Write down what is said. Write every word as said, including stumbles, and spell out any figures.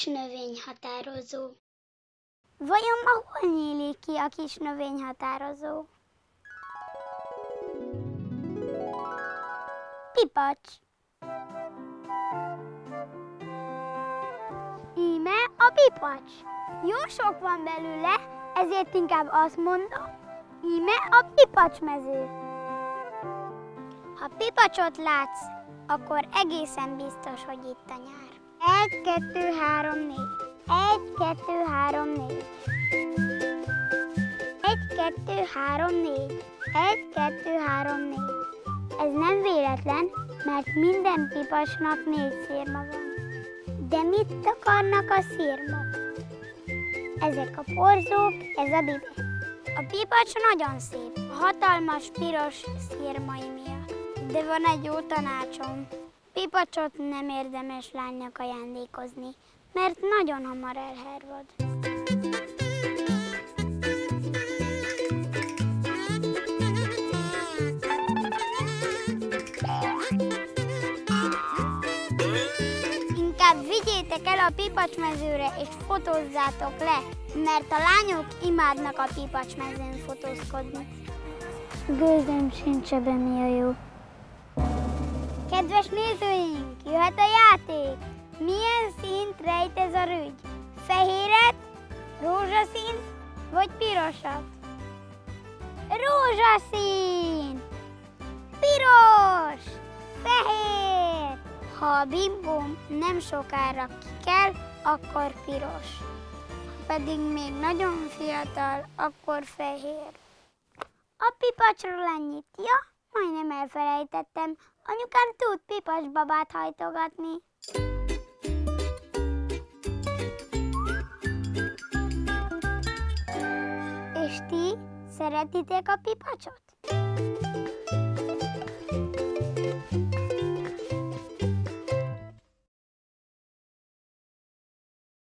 kis növényhatározó. Vajon ma hol nyílik ki a kis növényhatározó? Pipacs. Íme a pipacs. Jó sok van belőle, ezért inkább azt mondom, íme a pipacsmező. Ha pipacsot látsz, akkor egészen biztos, hogy itt a nyár. Egy, kettő, három, négy. Egy, kettő, három, négy. Egy, kettő, három, négy. Egy, kettő, három, négy. Ez nem véletlen, mert minden pipacsnak négy szirma van. De mit akarnak a szirmok? Ezek a porzók, ez a bibe. A pipacs nagyon szép, a hatalmas piros szirmai miatt. De van egy jó tanácsom. Pipacsot nem érdemes lánynak ajándékozni, mert nagyon hamar elhervad. Inkább vigyétek el a pipacsmezőre és fotózzátok le, mert a lányok imádnak a pipacsmezőn fotózkodni. Gőzöm sincs ebben, mi a jó. Kedves nézőink, jöhet a játék! Milyen színt rejt ez a rügy? Fehéret, rózsaszínt vagy pirosat? Rózsaszín! Piros! Fehér! Ha a bimbóm nem sokára kikel, akkor piros. Ha pedig még nagyon fiatal, akkor fehér. A pipacsról ennyit, ja, majdnem elfelejtettem. Anyukám tud pipacsbabát hajtogatni. És ti szeretitek a pipacsot?